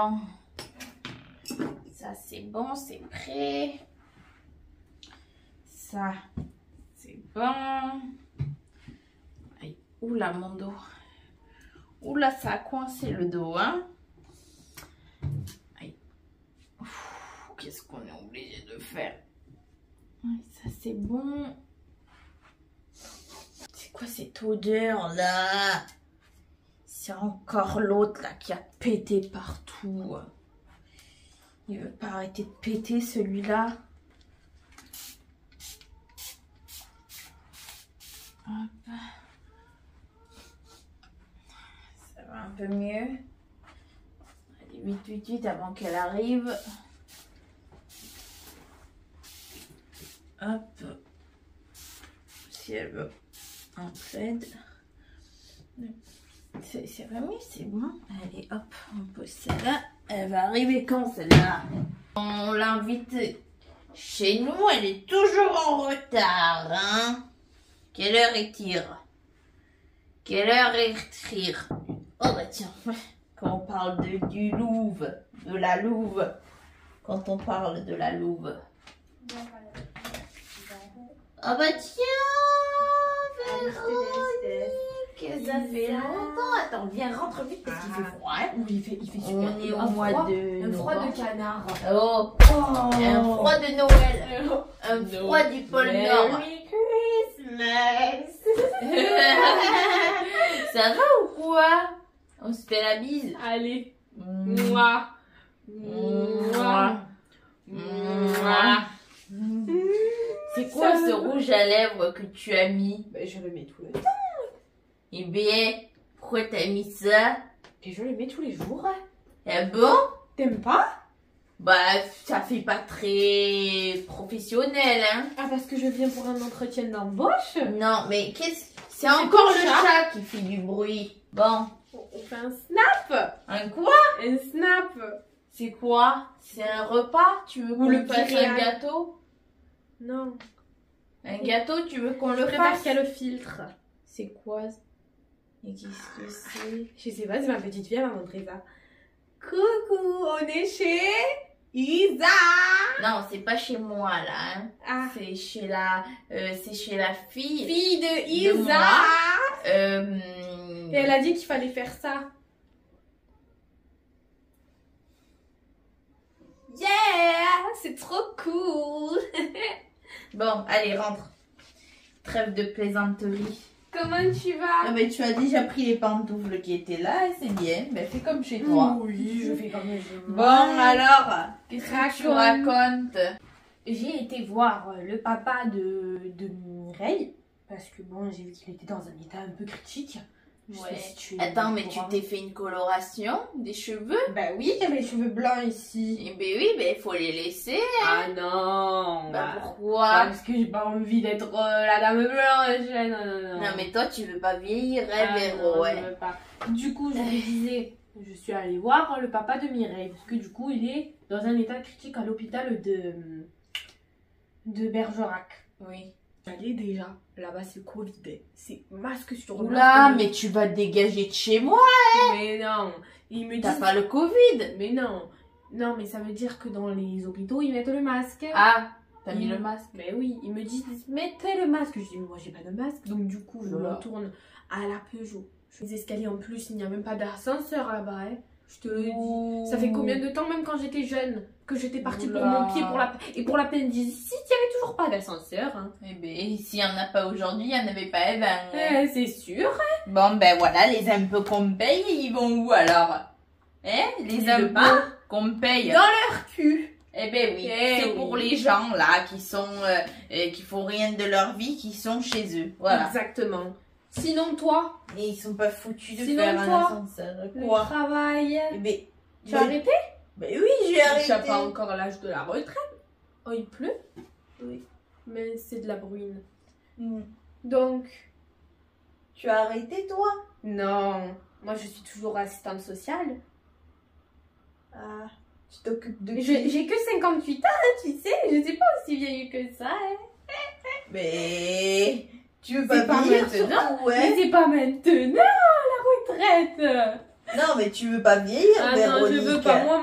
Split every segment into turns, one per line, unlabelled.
Bon. Ça, c'est bon, c'est prêt. Ça, c'est bon. Aïe, oula, mon dos. Oula, ça a coincé le dos, hein. Aïe. Qu'est-ce qu'on est obligé de faire? Ça, c'est bon. C'est quoi cette odeur, là? C'est encore l'autre, là, qui a pété partout. Il veut pas arrêter de péter, celui-là. Hop. Ça va un peu mieux. Allez, vite, vite, vite, avant qu'elle arrive. Hop. Si elle veut un plaid. C'est vraiment, c'est bon. Allez, hop, on pose celle-là. Elle va arriver quand, celle-là? On l'invite chez nous, elle est toujours en retard, hein? Quelle heure est-il? Quelle heure est-il? Oh bah tiens, quand on parle du Louvre, de la Louve, quand on parle de la Louve. Ah bah tiens, Véronique, ça fait longtemps. Attends, viens, rentre vite parce qu'il fait froid. Hein?
Oui, il fait super.
On est au mois de
un froid de canard.
Oh, un froid de Noël. Un froid du pôle Nord.
Merry Christmas.
Ça va ou quoi? On se fait la bise.
Allez. Moi.
Mouah. Mouah. C'est quoi ce rouge à lèvres que tu as mis?
Ben, je le mets tout le temps.
Eh bien, pourquoi t'as mis ça?
Et je le mets tous les jours.
Ah bon?
T'aimes pas?
Bah, ça fait pas très professionnel, hein?
Ah, parce que je viens pour un entretien d'embauche?
Non, mais c'est encore le
chat
chat qui fait du bruit. Bon.
On fait un snap.
Un quoi?
Un snap.
C'est quoi? C'est un repas? Tu veux qu'on
le
le fasse
petit
un
réal.
gâteau?
Non.
Un gâteau, tu veux qu'on le
Je préfère
fasse?
qu'il y a le filtre.
C'est quoi? Et qu'est-ce que c'est?
Je sais pas, c'est ma petite fille, elle m'a montré ça. Coucou, on est chez Isa.
Non, c'est pas chez moi là. Hein.
Ah.
C'est chez la fille.
Fille de
De
Isa.
moi.
Et elle a dit qu'il fallait faire ça. Yeah, c'est trop cool.
Bon, allez, rentre. Trêve de plaisanterie.
Comment tu vas?
Ah, mais tu as déjà pris les pantoufles qui étaient là, et c'est bien. Ben, fais comme chez toi.
Oui, je fais comme je veux.
Bon, alors, qu'est-ce que tu racontes?
J'ai été voir le papa de Mireille. Parce que bon, j'ai vu qu'il était dans un état un peu critique. Je sais
Ouais.
pas si tu es
Attends,
au
mais tu
courant.
t'es fait une coloration des cheveux?
Bah oui, j'ai mes cheveux blancs ici.
Eh ben oui, ben il faut les laisser.
Ah non.
Bah pourquoi?
Parce que j'ai pas envie d'être la dame blanche. Non, non, non.
Non, mais toi, tu veux pas vieillir, hein,
Ah
Véro,
non,
ouais.
je veux pas. Du coup, je me disais, je suis allée voir le papa de Mireille. Parce que du coup, il est dans un état critique à l'hôpital de Bergerac.
Oui.
J'allais déjà. Là-bas, c'est Covid. C'est masque sur le
Oula, mais tu vas te dégager de chez moi.
Mais non. Ils me
T'as
disent.
pas le Covid.
Mais non. Non, mais ça veut dire que dans les hôpitaux, ils mettent le masque.
Ah, t'as mis le masque.
Mais oui, ils me disent, mettez le masque. Je dis, mais moi, j'ai pas de masque. Donc, du coup, je
Oula.
retourne à la Peugeot. Les escaliers, en plus, il n'y a même pas d'ascenseur là-bas. Hein. Je te le dis. Ça fait combien de temps, même quand j'étais jeune, que j'étais partie pour
Oula.
mon pied et pour l'appendicite, il n'y avait toujours pas d'ascenseur. Hein.
Eh ben, s'il y en a pas aujourd'hui, il y en avait pas avant.
C'est sûr.
Bon, ben voilà, les impôts qu'on paye, ils vont où alors? Hein? Les
Dis-le
impôts
pas.
qu'on paye.
Dans leur cul.
Eh ben oui,
Eh
c'est
oui.
pour les gens là qui sont qui font rien de leur vie, qui sont chez eux. Voilà.
Exactement. Sinon, toi,
Et ils sont pas foutus de
Sinon,
faire un
toi,
ascenseur.
le
Quoi?
travail.
Eh ben,
Tu as arrêté?
Ben oui, j'ai arrêté.
Tu n'as pas encore l'âge de la retraite. Oh, il pleut?
Oui.
Mais c'est de la bruine.
Hmm.
Donc,
Tu as arrêté toi?
non. Moi, je suis toujours assistante sociale.
Ah, tu t'occupes de
Mais
qui?
j'ai que 58 ans, hein, tu sais. Je suis pas aussi vieille que ça. Hein.
Mais tu veux
C'est
pas
pas
vieillir
maintenant.
surtout,
Mais
ouais?
c'est pas maintenant, la retraite.
Non, mais tu veux pas vieillir,
Ah non, je
Véronique.
veux pas. Moi,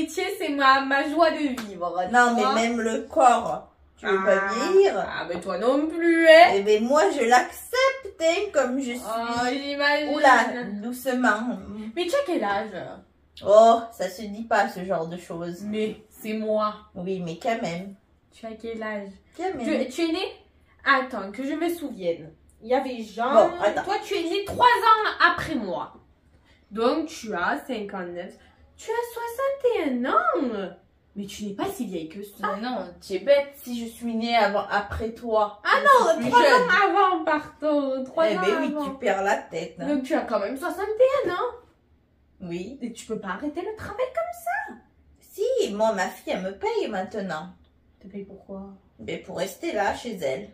métier, c'est ma joie de vivre.
Non, mais même le corps. Tu veux pas vieillir?
Ah, mais toi non plus, hein.
Eh ben, moi, je l'accepte, hein, comme je suis.
Oh, j'imagine.
Oula, doucement.
Mais tu as quel âge?
Oh, ça se dit pas, ce genre de choses.
Mais c'est moi.
Oui, mais quand même.
Tu as quel âge?
Quand même.
Tu es né? Attends, que je me souvienne. Il y avait Jean.
Bon, attends.
Toi, tu es né 3 ans après moi. Donc, tu as 59. Tu as 61 ans. Mais tu n'es pas si vieille que ça.
Mais non, tu es bête si je suis née après toi.
Ah
Je
non,
suis
3
jeune.
ans avant, pardon. 3
Eh
ans
ben oui,
avant.
tu perds la tête. Hein.
Donc, tu as quand même 61 ans.
Oui.
Et tu peux pas arrêter le travail comme
Si, moi, ma fille, elle me paye maintenant.
ça. Tu payes pourquoi?
Mais pour rester là, chez elle.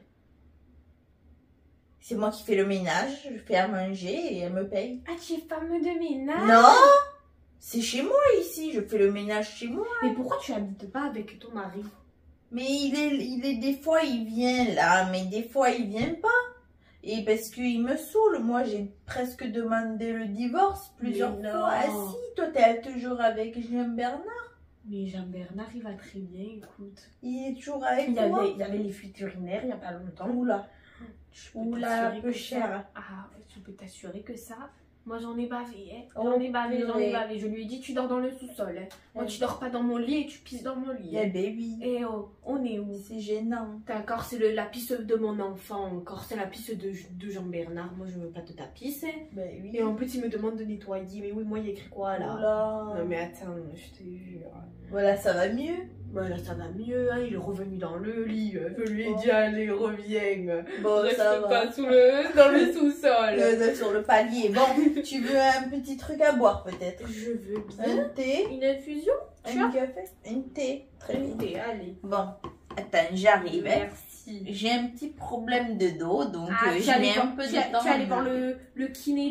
C'est moi qui fais le ménage, je fais à manger et elle me paye.
Ah, tu es femme de ménage?
Non, c'est chez moi ici, je fais le ménage chez moi.
Mais pourquoi tu habites pas avec ton mari?
Mais il est des fois il vient là, mais des fois il vient pas. Et parce qu'il me saoule, moi j'ai presque demandé le divorce plusieurs
Mais
fois.
non.
Ah si, toi t'es toujours avec Jean Bernard.
Mais Jean-Bernard, il va très bien, écoute.
Il est toujours avec
Il y
toi.
avait les fuites urinaires il y a pas longtemps.
Oula,
Je peux
oula,
t'assurer
un peu
que
cher.
ça- Ah, je peux t'assurer que ça, moi j'en ai bavé, hein.
Oh,
J'en ai bavé, j'en ai
purée.
bavé. Je lui ai dit, tu dors dans le sous-sol, hein. Moi,
Eh
tu dors pas dans mon lit et tu pisses dans mon lit.
Eh
Hein.
ben oui,
Eh oh, on est où?
c'est gênant.
D'accord, c'est la pisse de mon enfant, encore c'est la pisse de Jean-Bernard. Moi, je veux pas de ta pisse. Hein.
Ben oui.
Et en plus, il me demande de nettoyer. Mais oui, moi, il y a écrit quoi là?
Oula.
Non, mais attends, je te jure.
Voilà, ça va mieux.
Voilà, ça va mieux, hein. Il est revenu dans le lit. Je lui ai
Oh.
dit, allez, reviens.
Bon,
Reste
ça va.
pas dans le sous-sol.
Sur le palier. Bon, tu veux un petit truc à boire peut-être?
Je veux bien.
Un thé?
Une infusion? Tu
Un
as
café? Un thé. Très bien.
thé, allez.
Bon, attends, j'arrive. Hein.
Merci.
J'ai un petit problème de dos, donc
Tu
je
allais
mets un peu
tu
de temps.
tu allais voir le kiné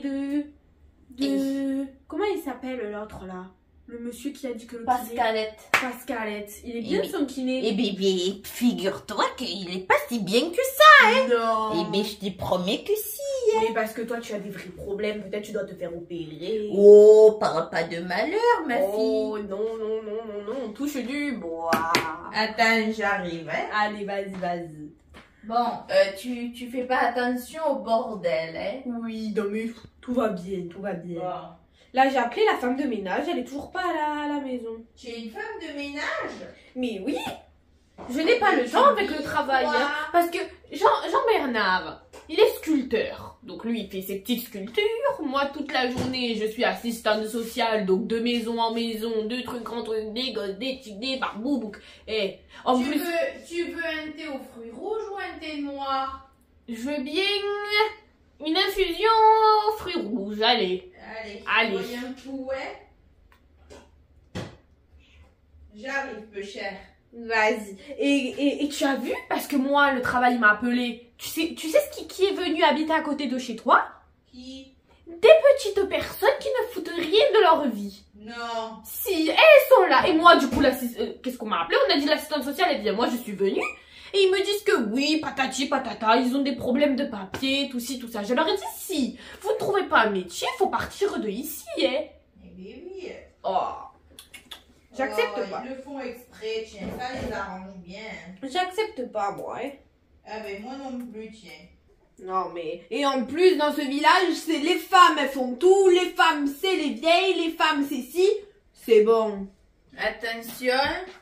de... Comment il s'appelle l'autre là? Le monsieur qui a dit que le
Pascalette.
kiné... Pascalette. Il est bien
Eh
son kiné.
Eh bien, figure-toi qu'il est pas si bien que ça.
Non.
Eh bien, je te promets que si.
Mais parce que toi tu as des vrais problèmes, peut-être tu dois te faire opérer.
Oh, parle pas de malheur, ma
Oh
fille.
non, non, non, non, non, on touche du bois.
Attends, j'arrive. Hein.
Allez, vas-y.
Bon, tu fais pas attention au bordel, hein.
Oui, non mais tout va bien, tout va bien.
Bon.
Là j'ai appelé la femme de ménage, elle est toujours pas à la maison.
Tu es une femme de ménage?
Mais oui, je n'ai pas le temps avec le travail. Hein, parce que Jean-Bernard, il est sculpteur. Donc lui, il fait ses petites sculptures. Moi, toute la journée, je suis assistante sociale. Donc de maison en maison, deux trucs entre des gosses, des petits, des barboucs. Et en plus,
tu veux un thé aux fruits rouges ou un thé noir?
je veux bien une infusion aux fruits rouges. Allez.
Allez. Un coup, ouais. J'arrive, peu cher.
Vas-y. Et tu as vu, parce que moi, le travail m'a appelé. Tu sais qui est venu habiter à côté de chez toi?
Qui?
Des petites personnes qui ne foutent rien de leur vie.
Non.
Si, elles sont là. Et moi, du coup, qu'est-ce qu'on m'a appelé? On a dit l'assistante sociale. Et bien, moi, je suis venue. Et ils me disent que oui, patati patata, ils ont des problèmes de papier, tout ci, tout ça. Je leur ai dit, si vous ne trouvez pas un métier, faut partir de ici, hein.
Eh bien oui.
Oh. J'accepte pas.
Ils le font exprès, tiens, ça les arrange bien.
J'accepte pas, moi, hein.
Ah ben moi non plus, tiens.
Non, mais... Et en plus, dans ce village, c'est les femmes, elles font tout. Les femmes, c'est les vieilles. Les femmes, c'est si. C'est bon.
Attention.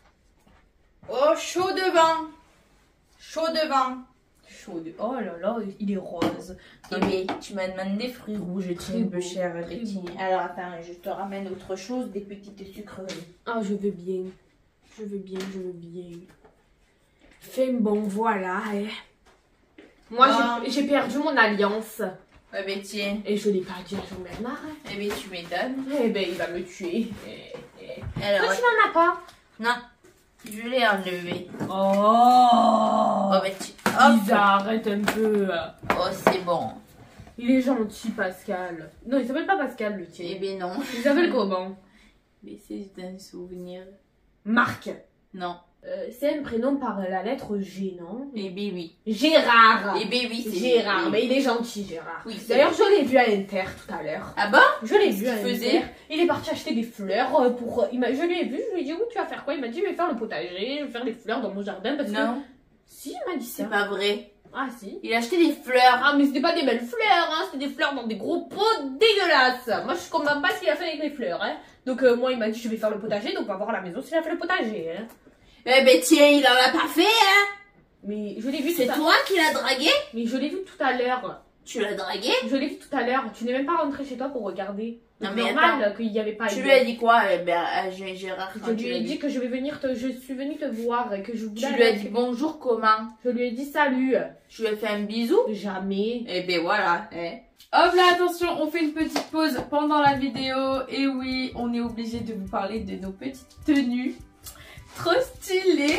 Oh, chaud devant. Chaud devant.
Chaud. Oh là là, il est rose.
Eh bien, tu m'as demandé des fruits rouges, tiens,
beau,
peu cher.
très
Tiens.
beau.
Alors attends, je te ramène autre chose, des petites sucreries.
Ah, je veux bien. Je veux bien, je veux bien. Fais bon, voilà. Hein. Moi,
Bon.
j'ai perdu mon alliance.
Eh ben tiens.
Et je l'ai pas dit à Jean-Bernard. Hein.
Eh bien tu m'étonnes.
Eh ben, il va me tuer.
Alors,
Toi, tu n'en as pas.
non, je l'ai enlevé.
Oh,
Oh ben tu... Hop.
Lisa, arrête un peu.
Oh c'est bon.
Il est gentil, Pascal. Non, il s'appelle pas Pascal, le tien.
Eh bien non.
Il s'appelle comment?
Mais c'est un souvenir.
Marc.
Non.
C'est un prénom par la lettre G, non?
Eh ben oui.
Gérard.
Eh ben oui, c'est
Gérard, mais il est gentil, Gérard.
Oui,
d'ailleurs, je l'ai vu à Inter tout à l'heure.
Ah bon?
Je l'ai vu à
Qu'est-ce qu'il
Inter.
faisait?
Il est parti acheter des fleurs pour... Je lui ai vu, je lui ai dit, où tu vas faire quoi? Il m'a dit, je vais faire le potager, je vais faire des fleurs dans mon jardin parce que...
Non.
Si, il m'a dit ça.
C'est pas vrai.
Ah si.
Il a acheté des fleurs.
Ah mais c'était pas des belles fleurs, hein, c'était des fleurs dans des gros pots dégueulasses. Moi je comprends pas ce qu'il a fait avec les fleurs, hein. Donc moi il m'a dit je vais faire le potager, donc on va voir à la maison s'il a fait le potager, hein.
Eh ben tiens, il en a pas fait, hein.
Mais je l'ai vu
C'est toi qui l'as dragué?
Mais je l'ai vu tout à l'heure.
Tu l'as dragué?
Je l'ai vu tout à l'heure. Tu n'es même pas rentré chez toi pour regarder.
Non,
C'est
mais
normal qu'il n'y avait pas.
Tu lui as dit quoi, Gérard?
Je lui ai dit que je suis venue te voir et que je voulais.
Tu lui as dit bonjour comment?
Je lui ai dit salut.
Tu lui as fait un bisou?
Jamais.
Eh ben voilà.
Hop là, attention, on fait une petite pause pendant la vidéo. Et oui, on est obligé de vous parler de nos petites tenues trop stylées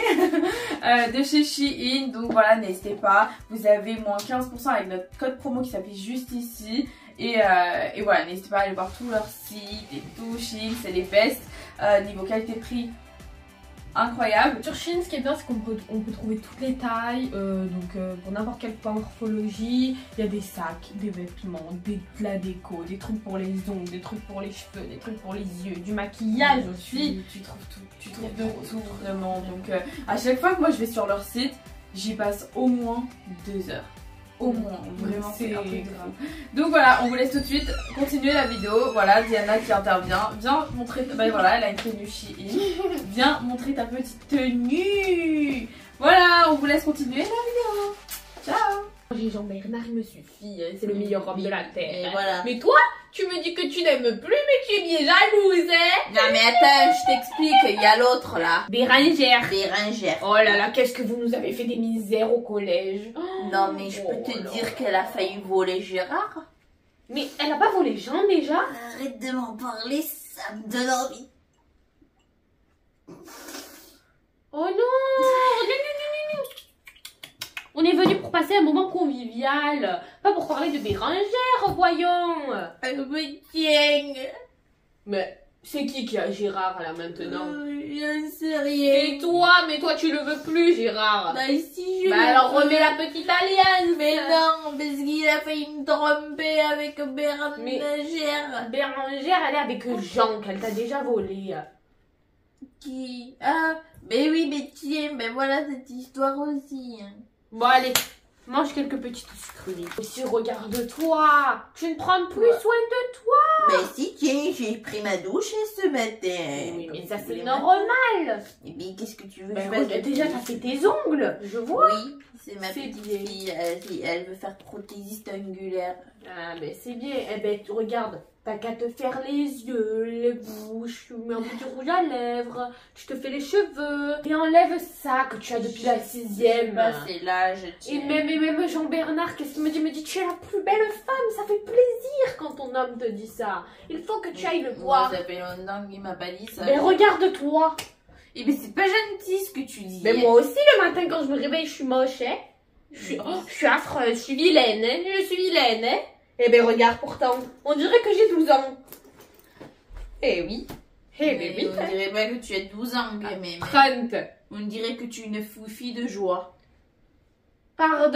de chez Shein. Donc voilà, n'hésitez pas. Vous avez moins 15% avec notre code promo qui s'affiche juste ici. Et voilà, n'hésitez pas à aller voir tout leur site et tout. Shein, c'est les best. Niveau qualité-prix, incroyable.
Sur Shein, ce qui est bien, c'est qu'on peut trouver toutes les tailles, pour n'importe quelle morphologie. Il y a des sacs, des vêtements, de la déco, des trucs pour les ongles, des trucs pour les cheveux, des trucs pour les yeux, du maquillage aussi.
Tu trouves tout, tu trouves de tout vraiment. Donc à chaque fois que moi je vais sur leur site, j'y passe au moins 2 heures. Au moins, vraiment c'est un truc de fou. Donc voilà, on vous laisse tout de suite continuer la vidéo. Voilà, Diana qui intervient. Viens montrer, bah voilà, elle a une tenue Shein. Viens montrer ta petite tenue. Voilà, on vous laisse continuer la vidéo. Ciao.
Jean-Bernard, il me suffit, hein, c'est le meilleur homme de la terre.
Et voilà.
Mais toi, tu me dis que tu n'aimes plus, mais tu es bien jalouse, hein?
Non mais attends, je t'explique, il y a l'autre là.
Bérangère.
Bérangère.
Oh là là, qu'est-ce que vous nous avez fait des misères au collège.
Non mais je peux te
là.
dire qu'elle a failli voler Gérard.
Mais elle a pas volé Jean déjà?
Arrête de m'en parler, ça me donne envie.
Oh non. On est venu pour passer un moment convivial, pas pour parler de Bérangère, voyons.
Mais tiens.
Mais c'est qui a Gérard là maintenant?
J'en sais rien.
Et toi, mais toi tu le veux plus Gérard.
Bah si je
Bah
le
alors
veux.
remets la petite alliance.
Mais non, parce qu'il a failli me tromper avec Bérangère.
Bérangère, elle est avec Jean qu'elle t'a déjà volé.
Qui? Ah, mais oui, mais tiens, ben voilà cette histoire aussi.
Bon allez, mange quelques petites sucreries. Aussi regarde-toi, tu ne prends plus soin de toi.
Ben si, tiens, j'ai pris ma douche ce matin.
Oui, mais
Comme
ça
tous
c'est
les
normal.
Et bien, qu'est-ce que tu veux
Ben
que je fasse
regarde, déjà t'as fait tes ongles, je vois.
Oui, c'est ma
C'est
petite
bien.
fille. Elle veut faire prothésiste angulaire.
Ah ben c'est bien, eh ben tu regardes, t'as qu'à te faire les yeux, les bouches, tu mets un petit rouge à lèvres, tu te fais les cheveux, et enlève ça que tu as depuis la 6e.
Bah, c'est là, je
Et
tiens.
même Jean-Bernard, qu'est-ce qu'il me dit? Il me dit, tu es la plus belle femme, ça fait plaisir quand ton homme te dit ça. Il faut que tu ailles le voir.
Ça fait longtemps qu'il m'a pas dit ça.
Mais regarde-toi.
Et ben c'est pas gentil ce que tu dis.
Mais moi aussi, le matin, quand je me réveille, je suis moche, hein. Je suis affreuse, je suis vilaine, hein. Je suis vilaine, hein. Eh ben regarde pourtant, on dirait que j'ai 12 ans. Eh oui. Eh ben oui.
On dirait pas que tu as 12 ans, mais
30.
on dirait que tu es une fille de joie.
Pardon?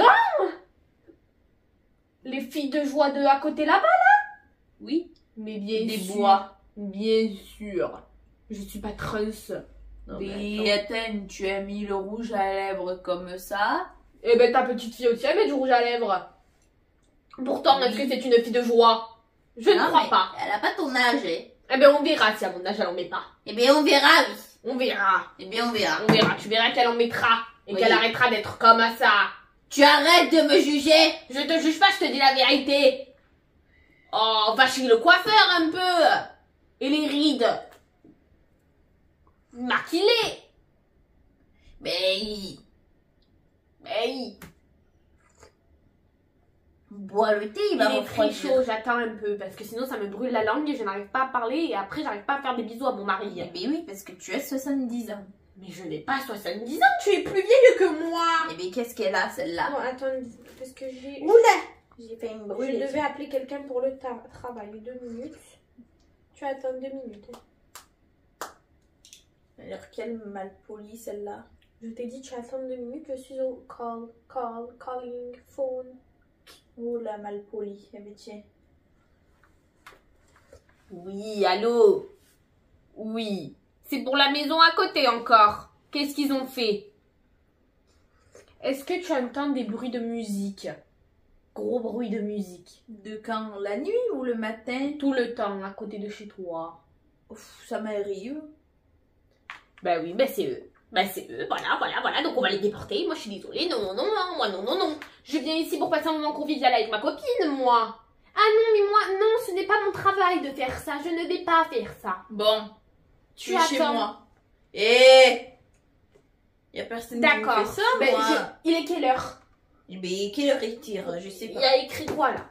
Les filles de joie de à côté là-bas, là?
Oui.
Mais bien
Des
sûr.
bois.
Bien sûr. Je suis pas trans. Non, mais
Et
attends.
attends, tu as mis le rouge à lèvres comme ça.
Eh ben ta petite fille aussi, elle met du rouge à lèvres. Pourtant, est-ce que c'est une fille de joie? Je ne
Non,
crois
mais
pas.
Elle a pas ton âge, hein.
Eh ben on verra si à mon âge elle en met pas.
Eh bien, on verra, oui.
On verra.
Eh bien, on verra.
On verra. Tu verras qu'elle en mettra. Et
Oui.
qu'elle arrêtera d'être comme ça.
Tu arrêtes de me juger.
Je te juge pas, je te dis la vérité. Oh, va chez le coiffeur un peu. Et les rides. Maquillées.
Mais
Hey.
bois le thé, il
Il
va
est très
refroidir.
chaud, j'attends un peu. Parce que sinon ça me brûle la langue et je n'arrive pas à parler. Et après j'arrive pas à faire des bisous à mon mari.
Eh bien, oui, parce que tu as 70 ans.
Mais je n'ai pas 70 ans, tu es plus vieille que moi.
Eh bien, qu'est-ce qu'elle a, celle-là?
Non, attends, parce que j'ai...
Oula! J'ai fait une
Je
brûlée.
devais appeler quelqu'un pour le travail. 2 minutes. Tu attends 2 minutes.
Alors, quelle malpolie celle-là.
Je t'ai dit, tu attends 2 minutes, je suis au calling, phone.
Oh, la malpolie. Eh bien, tiens.
Oui, allô? Oui. C'est pour la maison à côté encore. Qu'est-ce qu'ils ont fait? Est-ce que tu entends des bruits de musique? Gros bruit de musique.
De quand? La nuit ou le matin?
Tout le temps, à côté de chez toi.
Ouf, ça m'arrive.
Ben oui, ben c'est eux. Ben c'est eux, voilà. Donc on va les déporter. Moi je suis désolée. Non. Je viens ici pour passer un moment convivial avec ma copine, moi. Ah non, mais moi, non, ce n'est pas mon travail de faire ça. Je ne vais pas faire ça.
Bon, tu es chez
attends.
moi. Et y a personne qui me
D'accord.
fait ça,
Ben,
moi.
il est quelle heure?
Mais quelle heure il tire? Je sais
Il
pas.
y a écrit quoi là?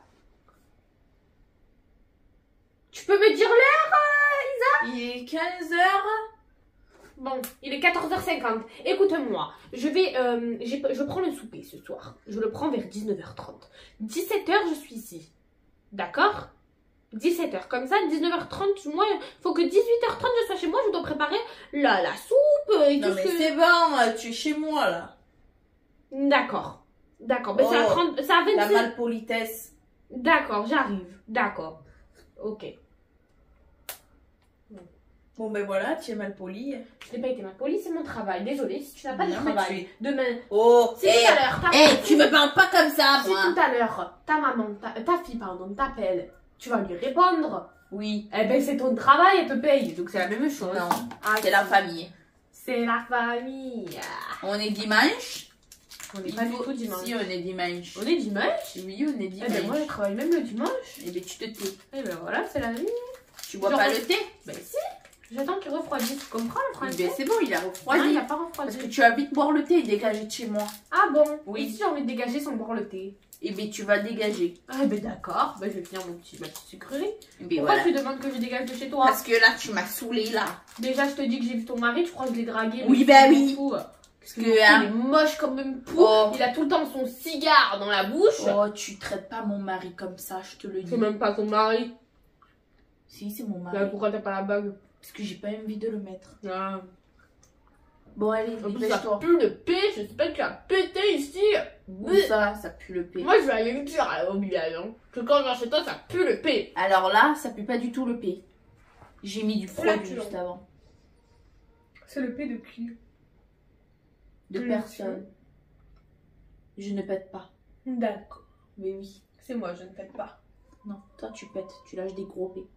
Tu peux me dire l'heure?
Il est 15h.
Bon, il est 14h50. Écoute-moi, je prends le souper ce soir. Je le prends vers 19h30. 17h, je suis ici. D'accord? 17h. Comme ça, 19h30, moi, faut que 18h30 je sois chez moi. Je dois préparer la soupe et
Non
tout
mais
ce que...
c'est bon, tu es chez moi là.
D'accord. D'accord. Ben,
Oh,
c'est à 30... C'est à 26...
La malpolitesse.
D'accord, j'arrive. D'accord. Ok.
Bon ben voilà, tu es malpoli.
Je n'ai pas été mal polie, c'est mon travail. Désolée, si tu n'as pas de
Non, mais
travail. Demain,
Oh,
c'est tout à l'heure.
tu me parles pas comme ça,
Si
moi.
tout à l'heure, ta maman, ta fille, pardon, t'appelle, tu vas lui répondre.
Oui.
Eh ben, c'est ton travail, elle te paye. Donc, c'est la même chose.
Non,
Ah,
c'est la famille.
C'est la famille.
On est dimanche.
On n'est pas du tout dimanche.
Si, on est dimanche.
On est dimanche?
Oui, on est
Eh
dimanche.
ben, moi, je travaille même le dimanche.
Eh ben, tu te tais.
Eh ben, voilà, c'est la vie.
Tu bois
Genre,
pas le thé?
Ben, si. J'attends qu'il refroidisse. Tu comprends le
Eh
principe?
ben, c'est bon, il a
Non,
refroidi.
il n'a pas refroidi.
Parce que tu vas vite boire le thé et dégager de chez moi.
Ah bon?
Oui.
Et si j'ai envie de dégager sans boire le thé?
Eh ben, tu vas dégager.
Ah ben d'accord, ben je vais tenir ma petite sucrerie.
Eh ben,
Pourquoi
voilà.
tu demandes que je dégage de chez toi?
Parce que là, tu m'as saoulé là.
Déjà je te dis que j'ai vu ton mari, tu crois que je l'ai dragué?
Oui,
mais
bah
je m'en
oui.
fous.
Parce que,
Il est moche comme une poule,
Oh.
il a tout le temps son cigare dans la bouche.
Oh, tu traites pas mon mari comme ça, je te le dis.
C'est même pas ton mari.
Si, c'est mon mari.
Là, pourquoi t'as pas la bague?
Parce que j'ai pas envie de le mettre.
Ah.
Bon, allez,
En plus ça
dépêche-toi.
pue le paix, j'espère que tu as pété ici.
Où ça pue le paix.
Moi je vais aller me dire au village, hein, que quand je viens chez toi ça pue le paix.
Alors là, ça pue pas du tout le paix. J'ai mis du produit
Flatulent.
juste avant.
C'est le paix de qui?
De
Tu
personne. Je ne pète pas.
D'accord.
Mais oui.
C'est moi, je ne pète pas.
Non, toi tu pètes. Tu lâches des gros pets.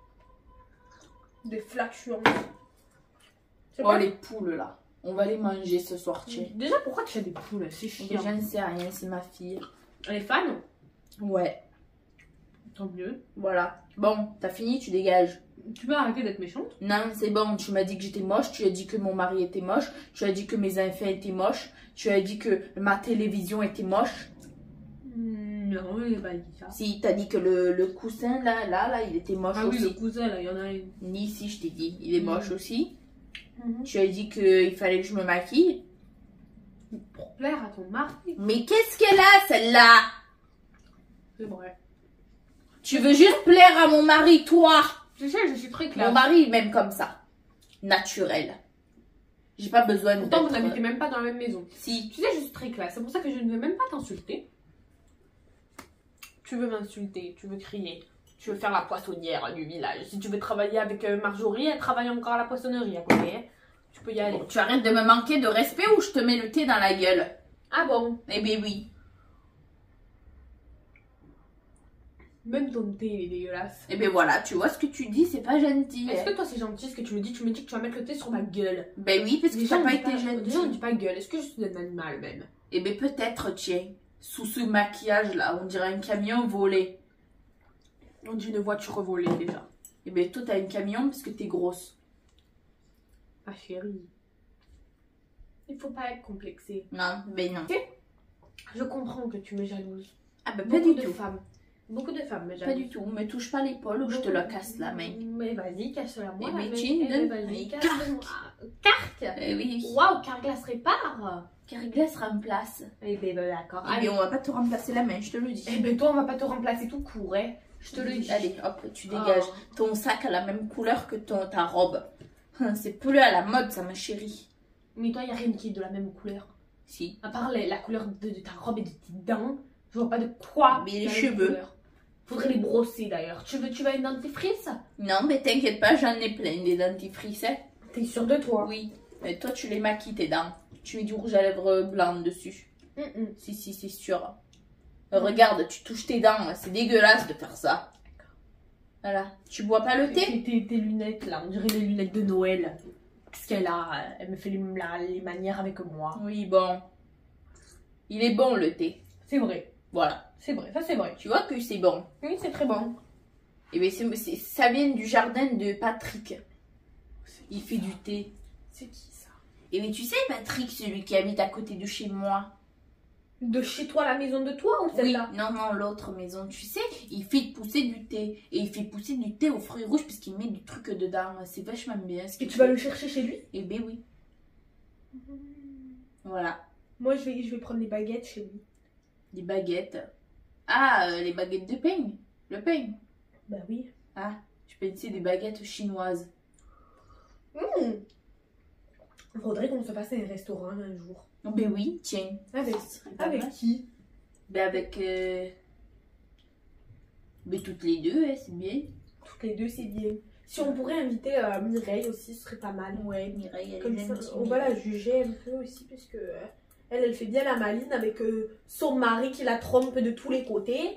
Des flatulences. C'est
Oh,
pas-
les poules là. On va les manger ce soir, tiens.
Déjà, pourquoi tu as des poules? C'est chiant.
J'en sais rien, c'est ma fille.
Elle est fan?
Ouais.
Tant mieux.
Voilà. Bon, t'as fini, tu dégages.
Tu peux arrêter d'être méchante?
Non, c'est bon, tu m'as dit que j'étais moche, tu as dit que mon mari était moche, tu as dit que mes enfants étaient moches, tu as dit que ma télévision était moche.
Non, il n'a pas dit ça.
Si, t'as dit que le coussin là, il était moche
Ah oui,
aussi.
le cousin, là, il y en a une.
Ni si, je t'ai dit, il est moche aussi.
Mhm.
Tu as dit qu'il fallait que je me maquille.
Pour plaire à ton mari.
Mais qu'est-ce qu'elle a, celle-là?
C'est vrai.
Tu veux juste plaire à mon mari, toi?
Tu sais, je suis très
Mon
classe.
mari, il m'aime comme ça. Naturel. J'ai pas besoin de...
Pourtant, vous n'habitez même pas dans la même maison.
Si.
Tu sais, je suis très classe. C'est pour ça que je ne veux même pas t'insulter. Tu veux m'insulter, tu veux crier. Tu veux faire la poissonnière du village. Si tu veux travailler avec Marjorie, elle travaille encore à la poissonnerie à côté. Hein. Tu peux y aller.
Bon, tu arrêtes de me manquer de respect ou je te mets le thé dans la gueule?
Ah bon?
Eh ben oui.
Même ton thé, il est dégueulasse.
Eh ben voilà, tu vois ce que tu dis, c'est pas gentil.
Est-ce que toi c'est gentil ce que tu me dis? Tu me dis que tu vas mettre le thé sur ma gueule.
Ben oui, parce que
Déjà,
t'as
on
pas
dit
été gentil.
Déjà, on dit pas gueule. Est-ce que je suis un animal même?
Eh ben peut-être, tiens. Sous ce maquillage là, on dirait un camion volé.
On dit une voiture volée déjà.
Eh ben toi t'as un camion parce que t'es grosse.
Ma chérie. Il faut pas être complexé.
Non, ben non.
Je comprends que tu me jalouses.
Ah ben pas
Beaucoup
du
de
tout.
femmes. Beaucoup de femmes me
Pas
jalousent.
du tout. Me touche pas l'épaule ou je te la casse la main.
Mais vas-y, casse-la moi.
Eh
la
ben,
main.
tiens,
Eh ben,
donne.
vas-y,
Allez,
casse-moi. Carque.
Eh oui.
Waouh, Carglass répare.
Carglass remplace.
Eh ben, d'accord.
Eh bien on va pas te remplacer la main, je te le dis.
Eh ben, toi, on va pas te remplacer tout court, hein. Je te le dis.
Allez, hop, tu dégages.
Oh.
Ton sac a la même couleur que ta robe. C'est plus à la mode, ça, ma chérie.
Mais toi, il n'y a rien qui est de la même couleur.
Si.
À part la couleur de ta robe et de tes dents, je vois pas de quoi.
Mais les cheveux.
Faudrait les brosser d'ailleurs. Tu vas une dentifrice?
Non, mais t'inquiète pas, j'en ai plein des dentifrices. Hein.
T'es sûre de toi?
Oui. Mais toi, tu les maquilles tes dents. Tu mets du rouge à lèvres blanc dessus. Si, c'est sûr. Regarde, tu touches tes dents. C'est dégueulasse de faire ça. Voilà. Tu bois pas le thé?
Tes lunettes là, on dirait les lunettes de Noël. Qu'est-ce qu'elle a? Elle me fait les manières avec moi.
Oui, bon. Il est bon le thé.
C'est vrai.
Voilà.
C'est vrai, ça c'est vrai.
Tu vois que c'est bon.
Oui, c'est très bon.
Et bien, ça vient du jardin de Patrick. Il fait du thé.
C'est qui ça?
Et bien, tu sais, Patrick, celui qui habite à côté de chez moi.
De chez toi, la maison de toi ou celle-là?
Oui, non, l'autre maison, tu sais, il fait pousser du thé. Et il fait pousser du thé aux fruits rouges parce qu'il met du truc dedans. C'est vachement bien.
Et tu vas le chercher chez lui?
Eh bien, oui. Voilà.
Moi, je vais prendre les baguettes chez lui.
Des baguettes. Ah, les baguettes de pain. Le pain.
Bah oui.
Ah, je pensais des baguettes chinoises.
Faudrait qu'on se fasse un restaurant un jour.
Ben oui, tiens.
Avec qui?
Ben avec... Ben toutes les deux, hein, c'est bien.
Toutes les deux, c'est bien. Si on pourrait inviter Mireille aussi, ce serait pas mal.
Ouais, Mireille, elle
Comme
est
ça,
gentille.
on va la juger un peu aussi, parce que elle fait bien la maline avec son mari qui la trompe de tous les côtés.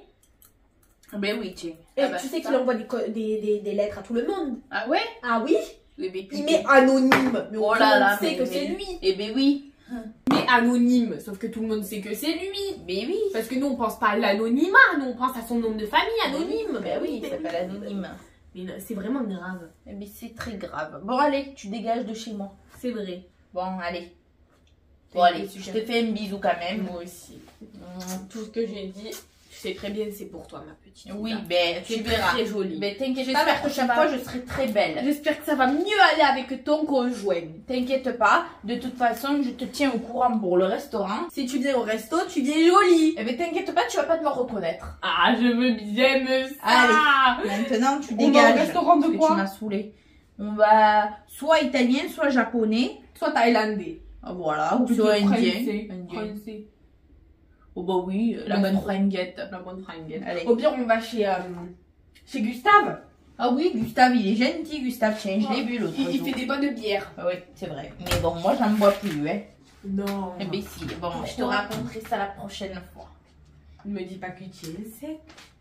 Ben oui, tiens.
Et
Ah ben,
tu sais
ça.
qu'il envoie des lettres à tout le monde.
Ah ouais?
Ah oui?
Oui, mais
Il met anonyme. Mais
oh là là,
sait que c'est lui.
Eh ben oui.
Mais anonyme, sauf que tout le monde sait que c'est lui.
Ben oui.
Parce que nous, on pense pas à l'anonymat, nous, on pense à son nom de famille, anonyme.
Ben oui, il s'appelle anonyme.
Mais c'est vraiment grave.
Eh ben c'est très grave. Bon, allez, tu dégages de chez moi.
C'est vrai.
Bon, allez. Bon,
Oui,
allez,
c'est
je
super.
te fais un bisou quand même.
Moi aussi. Tout ce que j'ai dit, tu sais très bien, c'est pour toi, ma petite.
Oui,
Lisa.
ben
Tu
tu
es
verras.
très jolie.
Ben t'inquiète
J'espère
pas, la
que
prochaine
ça
fois,
va.
je serai très belle.
J'espère que ça va mieux aller avec ton conjoint.
T'inquiète pas, de toute façon, je te tiens au courant pour le restaurant.
Si tu viens au resto, tu viens jolie.
Eh ben t'inquiète pas, tu vas pas te me reconnaître.
Ah, je veux bien ça.
Allez. Maintenant, tu
On va au
dégages.
restaurant de
parce que
quoi?
Tu m'as saoulée. On va soit italien, soit japonais.
Soit thaïlandais.
Ah, voilà, ou
Plutôt
soit indien.
français.
Indien.
Français.
Oh bah oui, la bonne fringuette.
La bonne fringuette.
Allez.
Au pire, on va chez Gustave.
Ah oui, Gustave, il est gentil, Gustave. Tiens, je l'ai vu l'autre
Il
jour.
fait des bonnes bières.
Ah oui, c'est vrai. Mais bon, moi, j'en bois plus, hein.
Non.
Imbécile. Bon, je te
Pourquoi?
raconterai ça la prochaine fois.
Ne me dis pas que tu es sec.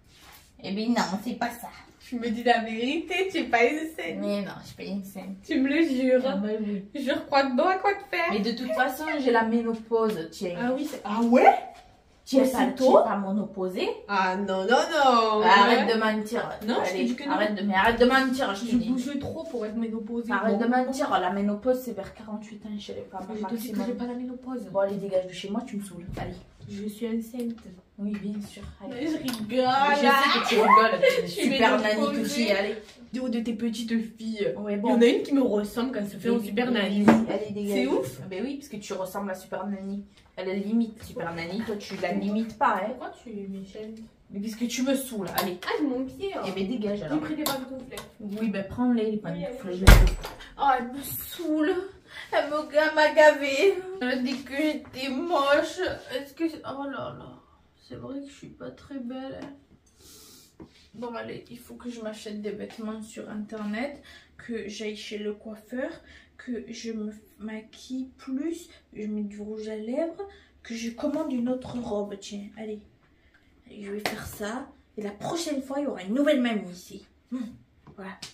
Eh bien non, c'est pas ça.
Tu me dis la vérité, tu es pas une scène.
Mais non, je suis pas une sainte.
Tu me le jures.
Ah bah oui.
Je crois dedans à quoi te faire.
Mais de toute façon, j'ai la ménopause, tiens.
Ah oui, c'est... Ah ouais?
Tu es
aussitôt?
pas monopausée.
Ah non, non, non.
Arrête de mentir.
Non, je te
Allez,
dis que non.
arrête de mentir, je te
Je
dis.
bouge trop pour être ménopausée.
Arrête
Bon.
de mentir, la ménopause c'est vers 48 ans chez les femmes.
Mais je te dis que j'ai pas la ménopause.
Bon, allez, dégage de chez moi, tu me saoules. Allez.
Je suis enceinte.
Oui, bien sûr. Allez.
Je rigole.
Je sais que tu rigoles.
Je suis
Super nanny que
ménopausée.
tu es, allez.
Vidéo de tes petites filles.
Ouais,
Il y
bon.
en a une qui me ressemble quand elle se fait en super nanny.
Allez, dégage.
C'est ouf.
Ben oui, parce que tu ressembles à Super Nanny. Elle est limite Super Nanny, toi tu la limites pas, hein.
Pourquoi tu es méchante?
Mais qu'est-ce que tu me saoules, allez.
Ah, j'ai mon pied.
Eh ben dégage
J'ai
alors.
pris des pantoufles.
Oui, ben prends-les, les pantoufles.
Oh, elle me saoule.
Elle m'a gavé. Elle a dit que j'étais moche. Est-ce que... Oh là là. C'est vrai que je suis pas très belle. Hein. Bon, allez, il faut que je m'achète des vêtements sur internet, que j'aille chez le coiffeur, que je me maquille plus, je mets du rouge à lèvres, que je commande une autre robe. Tiens, allez. Allez, je vais faire ça. Et la prochaine fois, il y aura une nouvelle mamie ici. Voilà.